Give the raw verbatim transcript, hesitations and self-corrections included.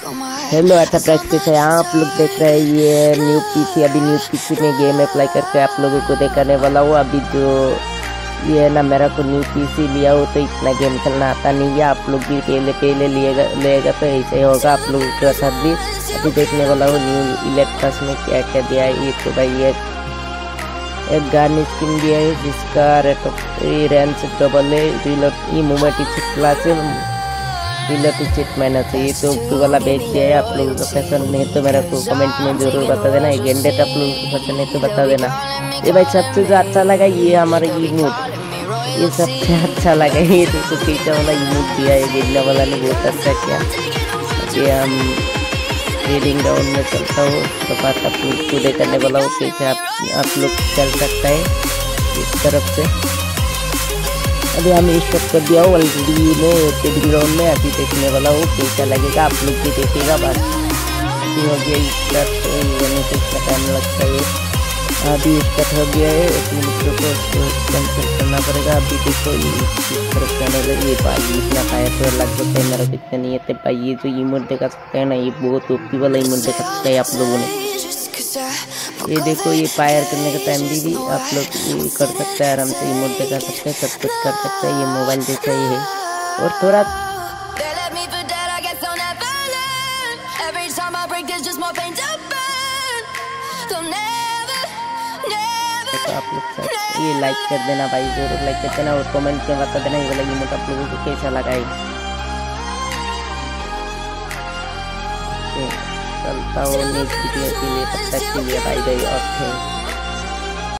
Hello enterprise कैसे हैं आप लोग देख रहे हैं ये न्यू पीसी। अभी न्यू पीसी में गेम अप्लाई करके आप लोगों को दिखाने वाला हूँ। अभी जो ये है ना, मेरा को न्यू पीसी लिया हो तो इतना गेम खेलना आता नहीं है। आप लोग भी पहले पहले लिएगा लेगा तो ऐसे ही होगा आप लोगों के साथ भी। अभी देखने वाला हूँ न्यू इलेक्ट्रस में क्या क्या दिया है। ये तो भाई एक एक गान स्किन दिया है जिसका रेट ऑफ रेंज डबल है। रिलोड ये मूवमेंट क्लास है रिलेटिव माइनस है। ये तो टू वाला बेच दिया है। आप लोगों को पसंद नहीं तो मेरे को कमेंट में जरूर बता देना। ये गेंडेट आप लोगों को पसंद नहीं तो बता देना। ये भाई सबसे जो अच्छा लगा ये हमारा इमोट, ये सबसे अच्छा लगा। ये तो पीछे वाला इमोट दिया है गिरने वाला ने बहुत अच्छा किया। ये हम रीडिंग डाउन में चलता हूँ तो बात आप लोग को देखने वाला हूँ कैसे आप आप लोग चल सकता है इस तरफ से। अभी हम स्टार्ट कर दिया हूँ ऑलरेडी में ट्रेडिंग ग्राउंड में। अभी देखने वाला हूँ कैसा लगेगा, आप लोग भी देखिएगा। बस हो गया स्टार्ट होने से इतना टाइम लगता है। अभी स्टार्ट हो गया है, एक मिनट को कैंसिल करना पड़ेगा। अभी देखो इस तरफ जाने लगे। ये भाई इतना फायर तो लग सकता है, मेरा कितना नहीं है भाई। ये जो इमोट देखा सकते हैं ना, ये बहुत ओपी वाला इमोट देखा सकता है आप लोगों ने। ये देखो ये फायर करने का टाइम भी, भी आप लोग ये कर सकते हैं आराम से। इमोट दिखा सकते हैं, सब कुछ कर सकते हैं। ये मोबाइल जैसा ही है और थोड़ा तो आप लोग ये लाइक कर देना भाई, जरूर लाइक कर देना और कमेंट में बता देना ये वाला इमोट आप लोगों को कैसा लगा है। चलता हूँ नेक्स्ट वीडियो के लिए, तब तक के लिए बाय बाय। ओके।